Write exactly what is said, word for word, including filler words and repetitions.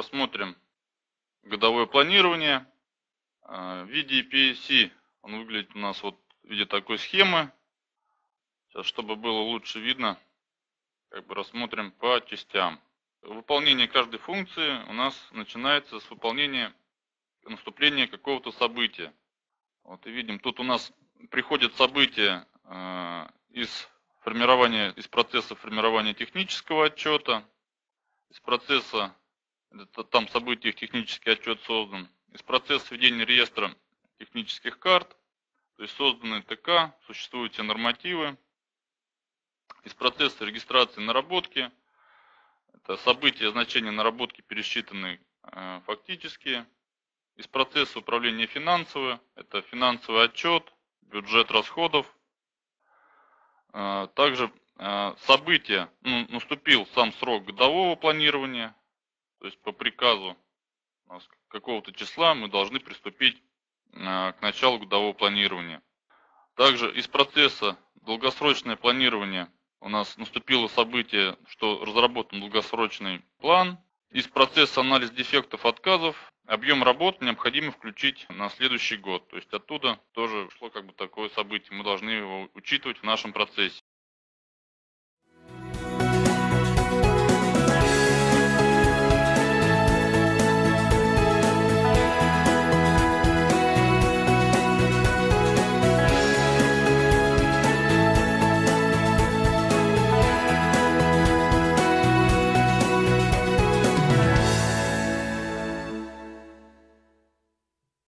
рассмотрим годовое планирование в виде и пи эс си. Он выглядит у нас вот в виде такой схемы. Сейчас, чтобы было лучше видно, как бы рассмотрим по частям. Выполнение каждой функции у нас начинается с выполнения наступления какого-то события. Вот и видим, тут у нас приходит событие э, из формирования, из процесса формирования технического отчета, из процесса, это, там событие, технический отчет создан, из процесса ведения реестра технических карт, то есть созданы ТК, существуют все нормативы, из процесса регистрации наработки, это события, значения наработки пересчитаны э, фактически, из процесса управления финансовым, это финансовый отчет, бюджет расходов. Также события, ну, наступил сам срок годового планирования, то есть по приказу какого-то числа мы должны приступить к началу годового планирования. Также из процесса долгосрочное планирование у нас наступило событие, что разработан долгосрочный план. Из процесса анализ дефектов, отказов, объем работ необходимо включить на следующий год. То есть оттуда тоже шло как бы такое событие. Мы должны его учитывать в нашем процессе.